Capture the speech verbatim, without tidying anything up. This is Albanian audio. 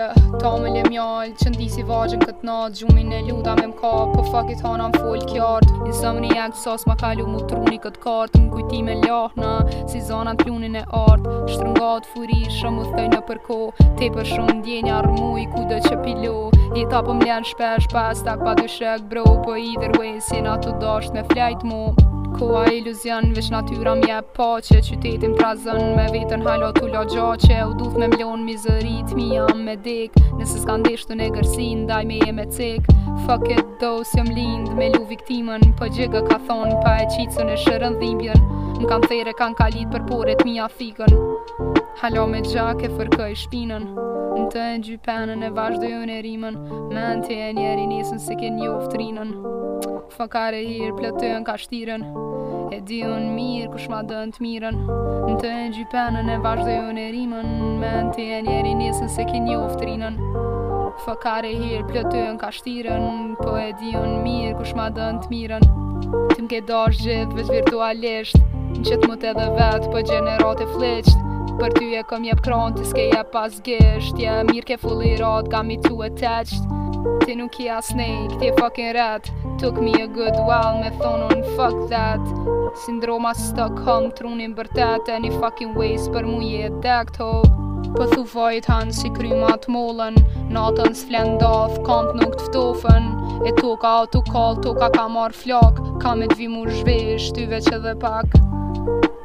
Yeah, ta me le mjall që ndi si vajgjën këtë natë. Gjumin e luda me m'ka, po fuck it hana m'fol kjartë. Insomniac sos ma kalu mu truni këtë kartë. M'kujti me ljahna, si zanat plunin e artë. Shtrëngat furi, shumë u thëj në përko. Te për shumë ndjenja rmuj, kudo që pilo. Jeta po m'len shpesh pas tak pa dyshek bro. Po either way, si na të dasht me flejt mu. Koha iluzion, veç natyra m'jep pache. Qytetin trazën me vetën hala t'u la gjaqe. U duth me mlon mizerit mi jam me dek. Nëse s'kan deshtu në gërsin, daj me je me cek. Fuck it though, si jom lind me lu viktimen. Po gjega ka thon, pa e qicën e shërën dhimbjen. M'kan there kan kalit për poret mija thikën. Hala me gjak e fërkoj shpinën. Në të e gjy penën e vazhdojën e rimën. Men të e njeri nesën se ke njoft rinën. Fakare hirë plëtën ka shtiren. E di unë mirë kush ma dënë të mirën. Në të e gjy penën e vazhdojën e rimën. Men të e njeri nesën se ke njoft rinën. Fakare hirë plëtën ka shtiren. Po e di unë mirë kush ma dënë të mirën. Ty m'ke dash gjithë veç virtualisht. Në qëtë mut edhe vetë po gjenerat e fleqt. Për ty e kom jep kran, ty s'ke jep pas gisht. Ja mirë ke fulli rat, got me too attached. Ti nuk je a snake, ti e fucking rat. Took me a good while me thonon fuck that. Sindroma Stockholm, trunin bërtet. Any fucking ways për mu je dekt ho. Po thu vajt han si krymat mollën. Natën s'flen dath, kant nuk t'ftofen. E toka autokall, toka ka mar flak. Ka me t'vi mu zhvesh, ty veç edhe pak.